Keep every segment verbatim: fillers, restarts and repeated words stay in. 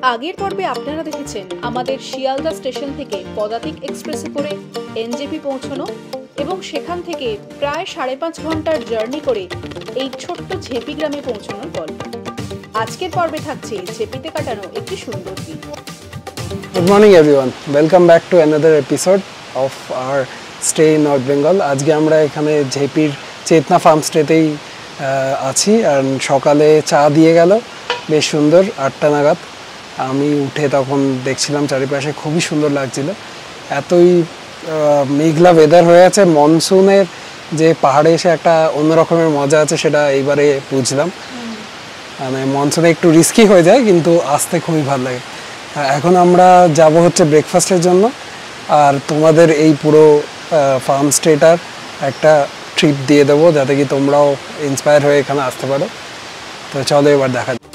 আগের পর্বে আপনারা দেখেছেন আমাদের শিয়ালদা স্টেশন থেকে পদাতিক এক্সপ্রেসে করে এনজেপি পৌঁছানো এবং সেখান থেকে প্রায় সাড়ে পাঁচ ঘন্টার জার্নি করে এই ছোট্ট ঝেপি গ্রামে পৌঁছানোর গল্প। আজকের পর্বে থাকছে ঝেপিতে কাটানো একটি সুন্দর দিন। Good morning everyone. Welcome back to another episode of our stay in North Bengal. আজকে আমরা এখানে ঝেপির চেতনা ফার্ম স্টেতেই আছি আর সকালে চা দিয়ে গেল বেশ সুন্দর আটটা নাগাদ। আমি উঠে তখন দেখছিলাম চারিপাশে খুবই সুন্দর লাগছিল, এতই মেঘলা ওয়েদার হয়ে আছে। মনসুনের যে পাহাড়ে এসে একটা অন্য রকমের মজা আছে সেটা এইবারে বুঝলাম। মানে মনসুনে একটু রিস্কি হয়ে যায় কিন্তু আসতে খুবই ভালো লাগে। এখন আমরা যাব হচ্ছে ব্রেকফাস্টের জন্য, আর তোমাদের এই পুরো ফার্ম স্টেটার একটা ট্রিপ দিয়ে দেবো যাতে কি তোমরাও ইন্সপায়ার হয়ে এখানে আসতে পারো। তো চলো এবার দেখা যাক।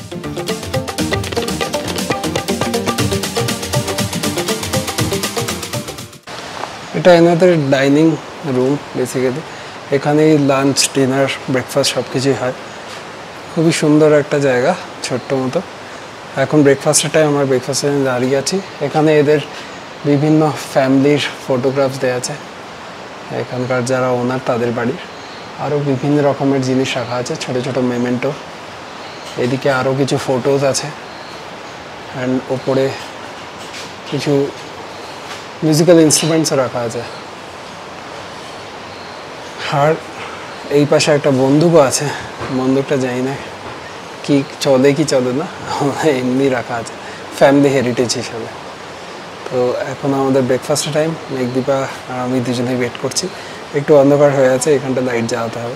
এটা এনাদের ডাইনিং রুম বেসিক্যালি, এখানেই লাঞ্চ ডিনার ব্রেকফাস্ট সব কিছুই হয়। খুবই সুন্দর একটা জায়গা, ছোট্ট মতো। এখন ব্রেকফাস্টের টাইম, আমরা ব্রেকফাস্টে দাঁড়িয়ে আছি। এখানে এদের বিভিন্ন ফ্যামিলির ফটোগ্রাফস দেওয়া আছে, এখানকার যারা ওনার তাদের বাড়ির। আরও বিভিন্ন রকমের জিনিস রাখা আছে, ছোট ছোট মেমেন্টো। এদিকে আরও কিছু ফটোজ আছে, অ্যান্ড ওপরে কিছু মিউজিক্যাল ইনস্ট্রুমেন্টসও রাখা আছে। আর এই পাশে একটা বন্দুকও আছে, বন্দুকটা জানি না কি চলে কি চলে না, এমনি রাখা আছে ফ্যামিলি হেরিটেজ হিসাবে। তো এখন আমাদের ব্রেকফাস্টের টাইম। মেঘদীপা আর আমি দুজনেই ওয়েট করছি। একটু অন্ধকার হয়ে আছে, এখানটা লাইট জ্বালাতে হবে।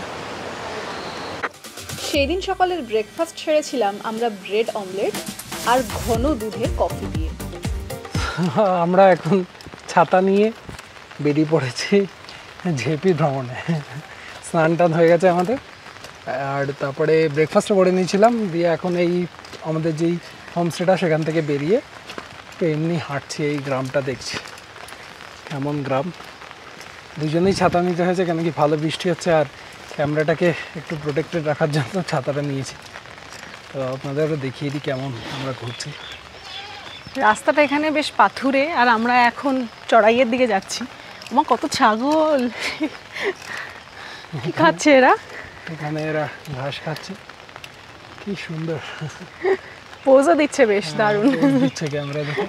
সেই দিন সকালের ব্রেকফাস্ট সেরেছিলাম আমরা ব্রেড অমলেট আর ঘন দুধের কফি দিয়ে। আমরা এখন ছাতা নিয়ে বেরিয়ে পড়েছি ঝেপি ভ্রমণে। স্নান টান হয়ে গেছে আমাদের, আর তারপরে ব্রেকফাস্টও করে নিয়েছিলাম। দিয়ে এখন এই আমাদের যেই হোমস্টেটা সেখান থেকে বেরিয়ে তো এমনি হাঁটছি, এই গ্রামটা দেখছি কেমন গ্রাম। দুজনেই ছাতা নিতে হয়েছে কেন কি ভালো বৃষ্টি হচ্ছে, আর ক্যামেরাটাকে একটু প্রোটেক্টেড রাখার জন্য ছাতাটা নিয়েছি। তো আপনাদেরও দেখিয়ে দিই কেমন আমরা ঘুরছি। রাস্তাটা এখানে বেশ পাথুরে, আর আমরা এখন চড়াইয়ের দিকে যাচ্ছি। আমার কত ছাগল, কি খাচ্ছে এরা? এখানে এরা ঘাস খাচ্ছে, কি সুন্দর পোজও দিচ্ছে, বেশ দারুণ দিচ্ছে ক্যামেরা দেখে।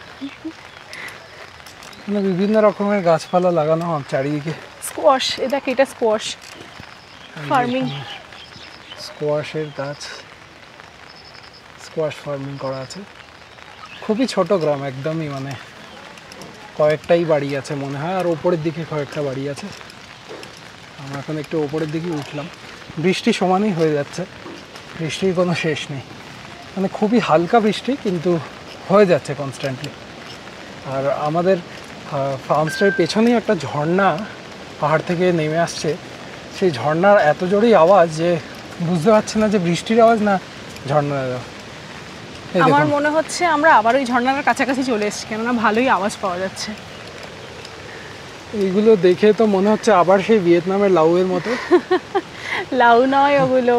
মানে বিভিন্ন রকমের গাছপালা লাগানো হয় চারিদিকে। স্কোয়াশ, এ দেখ, এটা স্কোয়াশ ফার্মিং। স্কোয়াশের গাছ, স্কোয়াশ ফার্মিং করা আছে। খুবই ছোট গ্রাম একদমই, মানে কয়েকটাই বাড়ি আছে মনে হয়, আর ওপরের দিকে কয়েকটা বাড়ি আছে। আমরা এখন একটু ওপরের দিকে উঠলাম। বৃষ্টি সমানই হয়ে যাচ্ছে, বৃষ্টির কোনো শেষ নেই। মানে খুবই হালকা বৃষ্টি কিন্তু হয়ে যাচ্ছে কনস্ট্যান্টলি। আর আমাদের ফার্মস্টের পেছনেই একটা ঝর্ণা পাহাড় থেকে নেমে আসছে। সেই ঝর্ণার এত জোরেই আওয়াজ যে বুঝতে পারছি না যে বৃষ্টির আওয়াজ না ঝর্ণার আওয়াজ। আমার মনে হচ্ছে আমরা আবার ওই ঝর্ণার কাছাকাছি চলে এসেছি, কেননা ভালোই আওয়াজ পাওয়া যাচ্ছে। এইগুলো দেখে তো মনে হচ্ছে আবার সেই ভিয়েতনামের লাউয়ের মতো। লাউ নয় ওগুলো।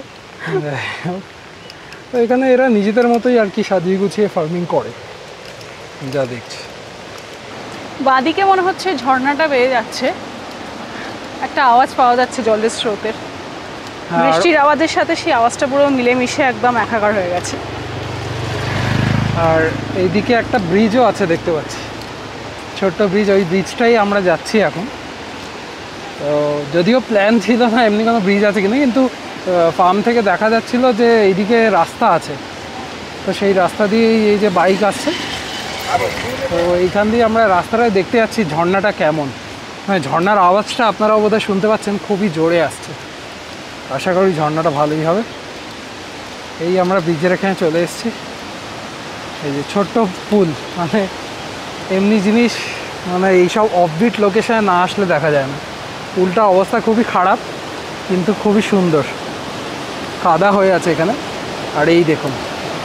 তো এখানে এরা নিজেদের মতোই আর কি সাজিয়ে গুছিয়ে ফার্মিং করে, যা দেখছি। বাদিকে মনে হচ্ছে ঝর্ণাটা বেড়ে যাচ্ছে, একটা আওয়াজ পাওয়া যাচ্ছে জলের স্রোতের। বৃষ্টির আওয়াজের সাথে সেই আওয়াজটা পুরো মিলেমিশে একদম একাকার হয়ে গেছে। আর এইদিকে একটা ব্রিজও আছে দেখতে পাচ্ছি, ছোট্ট ব্রিজ। ওই ব্রিজটাই আমরা যাচ্ছি এখন। তো যদিও প্ল্যান ছিল না এমনি কোনো ব্রিজ আছে কিনা, কিন্তু ফার্ম থেকে দেখা যাচ্ছিল যে এইদিকে রাস্তা আছে। তো সেই রাস্তা দিয়ে এই যে বাইক আসছে, তো এইখান দিয়ে আমরা রাস্তাটায় দেখতে যাচ্ছি ঝর্ণাটা কেমন। মানে ঝর্ণার আওয়াজটা আপনারাও বোধহয় শুনতে পাচ্ছেন, খুবই জোরে আসছে। আশা করি ঝর্ণাটা ভালোই হবে। এই আমরা ব্রিজের এখানে চলে এসেছি। এই যে ছোট্ট পুল, মানে এমনি জিনিস মানে এইসব অফবিট লোকেশনে না আসলে দেখা যায় না। পুলটার অবস্থা খুবই খারাপ কিন্তু খুবই সুন্দর, কাদা হয়ে আছে এখানে। আর এই দেখুন,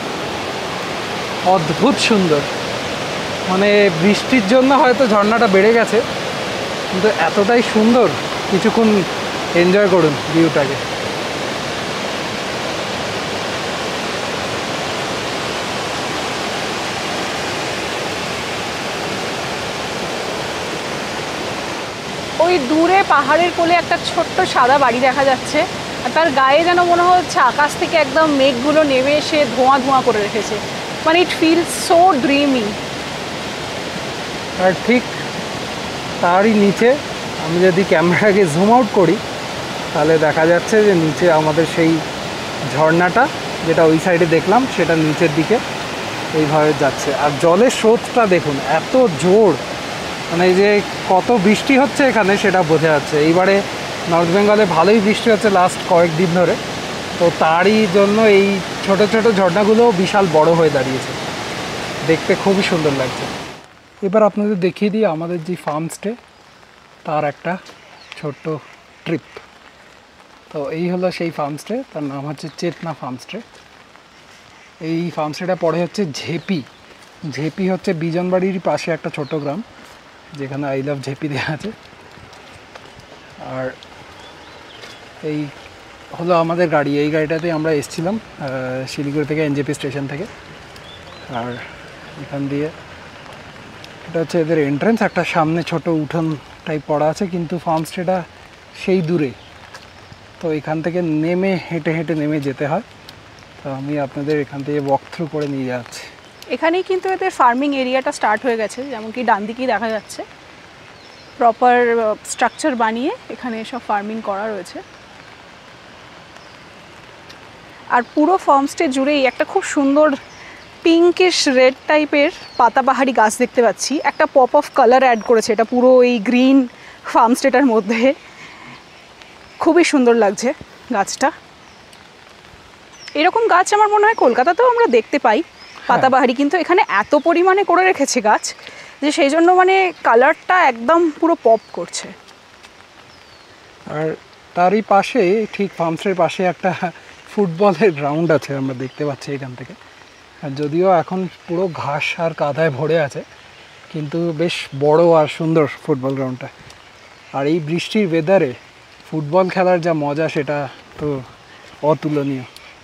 অদ্ভুত সুন্দর। মানে বৃষ্টির জন্য হয়তো ঝর্ণাটা বেড়ে গেছে, কিন্তু এতটাই সুন্দর। কিছুক্ষণ এনজয় করুন ভিউটাকে। ওই দূরে পাহাড়ের কোলে একটা ছোট্ট সাদা বাড়ি দেখা যাচ্ছে, আর তার গায়ে যেন মনে হচ্ছে আকাশ থেকে একদম মেঘগুলো নেমে এসে ধোঁয়া ধোঁয়া করে রেখেছে। মানে ইট ফিলস সো ড্রিমি। আর ঠিক তারই নিচে আমি যদি ক্যামেরাকে জুম আউট করি তাহলে দেখা যাচ্ছে যে নিচে আমাদের সেই ঝর্ণাটা যেটা ওই সাইডে দেখলাম সেটা নিচের দিকে এইভাবে যাচ্ছে। আর জলের স্রোতটা দেখুন এত জোর, মানে এই যে কত বৃষ্টি হচ্ছে এখানে সেটা বোঝা যাচ্ছে। এইবারে নর্থ বেঙ্গলে ভালোই বৃষ্টি হচ্ছে লাস্ট কয়েকদিন ধরে, তো তারই জন্য এই ছোট ছোট ঝর্ণাগুলো বিশাল বড় হয়ে দাঁড়িয়েছে, দেখতে খুবই সুন্দর লাগছে। এবার আপনাদের দেখিয়ে দিই আমাদের যে ফার্মস্টে তার একটা ছোট্ট ট্রিপ। তো এই হলো সেই ফার্মস্টে, তার নাম হচ্ছে চেতনা ফার্মস্টে। এই ফার্মস্টেটা পড়ে হচ্ছে ঝেপি। ঝেপি হচ্ছে বিজনবাড়ির পাশে একটা ছোট গ্রাম যেখানে আই লাভ ঝেপি দেওয়া আছে। আর এই হলো আমাদের গাড়ি, এই গাড়িটাতে আমরা এসেছিলাম শিলিগুড়ি থেকে, এনজেপি স্টেশন থেকে। আর এখান দিয়ে এটা হচ্ছে এদের এন্ট্রান্স, একটা সামনে ছোট উঠোন টাইপ করা আছে, কিন্তু ফার্মস্টেটা সেই দূরে, তো এখান থেকে নেমে হেঁটে হেঁটে নেমে যেতে হয়। তো আমি আপনাদের এখান থেকে ওয়াক থ্রু করে নিয়ে যাচ্ছি। এখানেই কিন্তু এদের ফার্মিং এরিয়াটা স্টার্ট হয়ে গেছে, যেমন কি ডান দিকেই দেখা যাচ্ছে প্রপার স্ট্রাকচার বানিয়ে এখানে সব ফার্মিং করা রয়েছে। আর পুরো ফার্মস্টে জুড়েই একটা খুব সুন্দর পিঙ্কিশ রেড টাইপের পাতাবাহারি গাছ দেখতে পাচ্ছি। একটা পপ অফ কালার অ্যাড করেছে এটা পুরো এই গ্রিন ফার্মস্টেটার মধ্যে, খুবই সুন্দর লাগছে গাছটা। এরকম গাছ আমার মনে হয় কলকাতাতেও আমরা দেখতে পাই পাতাবাহারি, কিন্তু এখানে এত পরিমাণে করে রেখেছে গাছ যে সেই জন্য মানে কালারটা একদম পুরো পপ করছে। আর তারই পাশে ঠিক ফার্মস্টের পাশে একটা ফুটবলের গ্রাউন্ড আছে, আমরা দেখতে পাচ্ছি এখান থেকে। আর যদিও এখন পুরো ঘাস আর কাদায় ভরে আছে, কিন্তু বেশ বড় আর সুন্দর ফুটবল গ্রাউন্ডটা। আর এই বৃষ্টির ওয়েদারে ফুটবল খেলার যা মজা সেটা তো অতুলনীয়।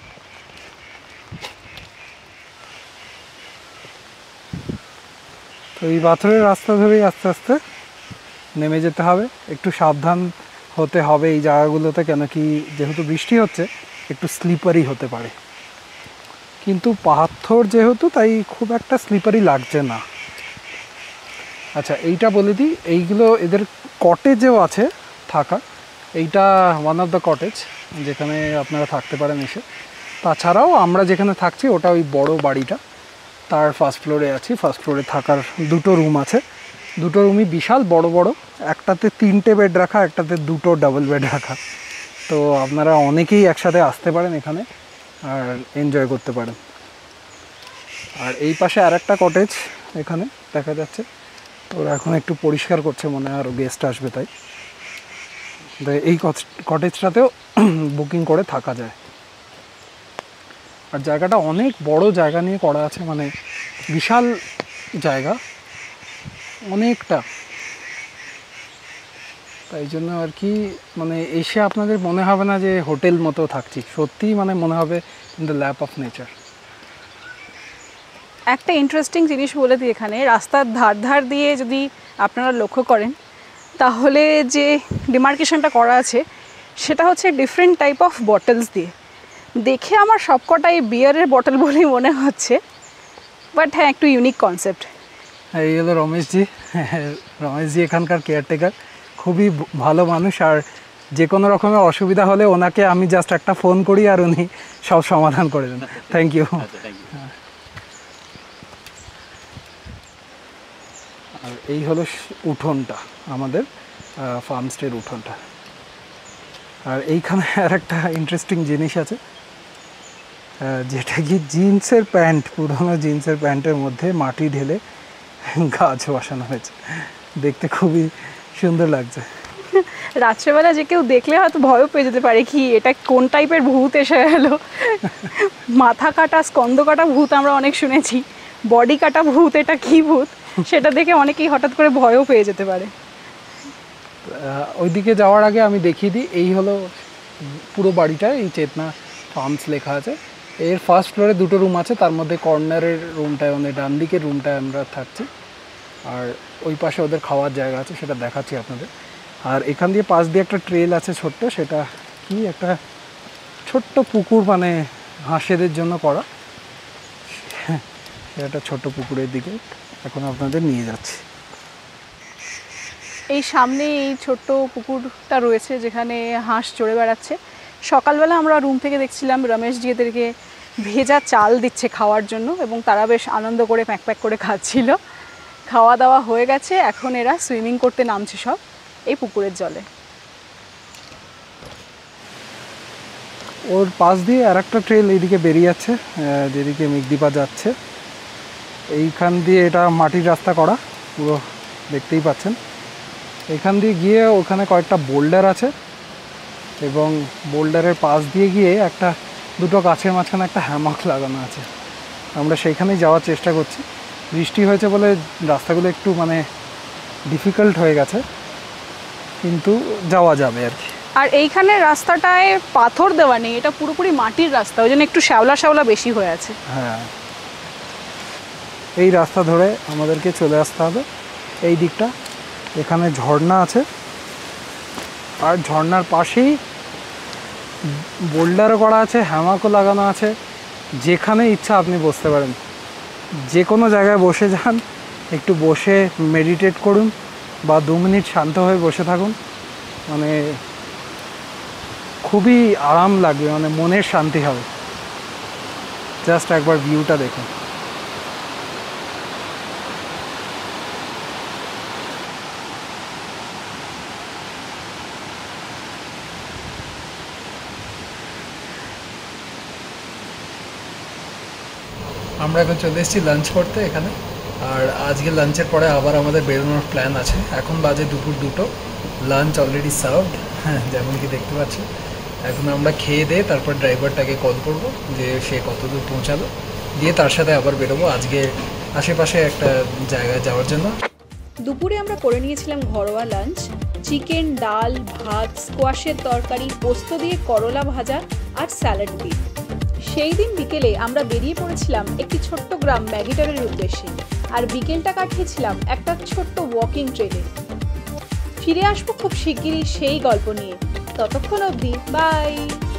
তো এই পাথরের রাস্তা ধরেই আস্তে আস্তে নেমে যেতে হবে, একটু সাবধান হতে হবে এই জায়গাগুলোতে, কেন কি যেহেতু বৃষ্টি হচ্ছে একটু স্লিপারি হতে পারে, কিন্তু পাথর যেহেতু তাই খুব একটা স্লিপারি লাগছে না। আচ্ছা এইটা বলে দিই, এইগুলো এদের কটেজেও আছে থাকা, এইটা ওয়ান অফ দ্য কটেজ যেখানে আপনারা থাকতে পারেন এসে। তাছাড়াও আমরা যেখানে থাকছি ওটা ওই বড় বাড়িটা, তার ফার্স্ট ফ্লোরে আছি। ফার্স্ট ফ্লোরে থাকার দুটো রুম আছে, দুটো রুমই বিশাল বড় বড়, একটাতে তিনটে বেড রাখা, একটাতে দুটো ডাবল বেড রাখা। তো আপনারা অনেকেই একসাথে আসতে পারেন এখানে আর এনজয় করতে পারেন। আর এই পাশে আর একটা কটেজ এখানে দেখা যাচ্ছে, তো ওরা এখন একটু পরিষ্কার করছে, মনে হয় আরও গেস্ট আসবে তাই। এই কটেজটাতেও বুকিং করে থাকা যায়। আর জায়গাটা অনেক বড় জায়গা নিয়ে করা আছে, মানে বিশাল জায়গা অনেকটা, তাই জন্য আর কি মানে এসে আপনাদের মনে হবে না যে হোটেল মতো থাকছি, সত্যিই মানে মনে হবে in the lap of nature. একটা ইন্টারেস্টিং জিনিস বলে দিই, এখানে রাস্তার ধার ধার দিয়ে যদি আপনারা লক্ষ্য করেন তাহলে যে ডিমার্কেশনটা করা আছে সেটা হচ্ছে ডিফারেন্ট টাইপ অফ বটলস দিয়ে। দেখে আমার সবকটাই বিয়ারের বটল বলেই মনে হচ্ছে, বাট হ্যাঁ একটু ইউনিক কনসেপ্ট। এই হলো রমেশজি, রমেশজি এখানকার কেয়ারটেকার, খুবই ভালো মানুষ। আর যে কোনো রকমের অসুবিধা হলে ওনাকে আমি জাস্ট একটা ফোন করি আর উনি সব সমাধান করে দেন। Thank you. আর এই হলো উঠোনটা, আমাদের ফার্মস্টের উঠোনটা। আর এইখানে আর একটা ইন্টারেস্টিং জিনিস আছে, যেটা কি জিন্সের প্যান্ট, পুরোনো জিন্সের প্যান্টের মধ্যে মাটি ঢেলে গাছ বসানো হয়েছে, দেখতে খুবই সুন্দর লাগছে। রাত্রেবেলা যে কেউ দেখলে হয়তো ভয়ও পেয়ে যেতে পারে, কি এটা কোন টাইপের ভূত এসে গেলো। মাথা কাটা স্কন্দ কাটা ভূত আমরা অনেক শুনেছি, বডি কাটা ভূত এটা কি ভূত সেটা দেখে অনেকেই হঠাৎ করে ভয়ও পেয়ে যেতে পারে। ওইদিকে যাওয়ার আগে আমি দেখিয়ে দিই, এই হলো পুরো বাড়িটা, এই চেতনা ফার্মস লেখা আছে। এর ফার্স্ট ফ্লোরে দুটো রুম আছে, তার মধ্যে কর্নারের রুমটায় মানে ডান দিকের রুমটায় আমরা থাকছি, আর ওই পাশে ওদের খাওয়ার জায়গা আছে, সেটা দেখাচ্ছি আপনাদের। আর এখান দিয়ে পাশ দিয়ে একটা ট্রেল আছে ছোট্ট, সেটা কি একটা ছোট্ট পুকুর, মানে হাঁসেদের জন্য করা। একটা ছোট্ট পুকুরের দিকে এখন আপনাদের নিয়ে যাচ্ছি। এই সামনে এই ছোট্ট পুকুরটা রয়েছে যেখানে হাঁস চড়ে বেড়াচ্ছে। সকালবেলা আমরা রুম থেকে দেখছিলাম রমেশ জিদেরকে ভেজা চাল দিচ্ছে খাওয়ার জন্য এবং তারা বেশ আনন্দ করে প্যাক প্যাক করে খাচ্ছিল। খাওয়া দাওয়া হয়ে গেছে, এখন এরা সুইমিং করতে নামছে সব এই পুকুরের জলে। ওর পাশ দিয়ে আর একটা ট্রেল এইদিকে বেরিয়ে যাচ্ছে, যেদিকে মেঘদীপা যাচ্ছে। এইখান দিয়ে এটা মাটির রাস্তা করা পুরো, দেখতেই পাচ্ছেন। এখান দিয়ে গিয়ে ওখানে কয়েকটা বোল্ডার আছে এবং বোল্ডারের পাশ দিয়ে গিয়ে একটা দুটো গাছের মাঝখানে একটা হ্যামক লাগানো আছে। আমরা সেইখানেই যাওয়ার চেষ্টা করছি। বৃষ্টি হয়েছে বলে রাস্তাগুলো একটু মানে ডিফিকাল্ট হয়ে গেছে, কিন্তু যাওয়া যাবে আর কি। আর এইখানে রাস্তাটায় পাথর দেওয়া নেই, এটা পুরোপুরি মাটির রাস্তা, ওই জন্য একটু শ্যাওলা শ্যাওলা বেশি হয়ে আছে। হ্যাঁ, এই রাস্তা ধরে আমাদেরকে চলে আসতে হবে এই দিকটা। এখানে ঝর্ণা আছে আর ঝর্ণার পাশেই বোল্ডারও করা আছে, হ্যামাকও লাগানো আছে। যেখানে ইচ্ছা আপনি বসতে পারেন, যে কোনো জায়গায় বসে যান, একটু বসে মেডিটেট করুন বা দু মিনিট শান্ত হয়ে বসে থাকুন, মানে খুবই আরাম লাগবে, মানে মনের শান্তি হবে। জাস্ট একবার ভিউটা দেখুন। আমরা এখন চলে এসেছি লাঞ্চ করতে এখানে, আর আজকে লাঞ্চের পরে আবার আমাদের বেরোনোর প্ল্যান আছে। এখন বাজে দুপুর দুটো, লাঞ্চ অলরেডি সার্ভড, হ্যাঁ যেমন কি দেখতে পাচ্ছি। এখন আমরা খেয়ে দিয়ে তারপর ড্রাইভারটাকে কল করব যে সে কত দূর পৌঁছালো, দিয়ে তার সাথে আবার বেরোবো আজকে আশেপাশে একটা জায়গায় যাওয়ার জন্য। দুপুরে আমরা করে নিয়েছিলাম ঘরোয়া লাঞ্চ, চিকেন, ডাল, ভাত, স্কোয়াশের তরকারি, পোস্ত দিয়ে করলা ভাজা আর স্যালাড দিয়ে। সেই দিন বিকেলে আমরা বেরিয়ে পড়েছিলাম একটি ছোট্ট গ্রাম ম্যাগিটারের উদ্দেশ্যে, আর বিকেলটা কাটিয়েছিলাম একটা ছোট্ট ওয়াকিং ট্রেলে। ফিরে আসবো খুব শিগগিরই সেই গল্প নিয়ে, ততক্ষণ অবধি বাই।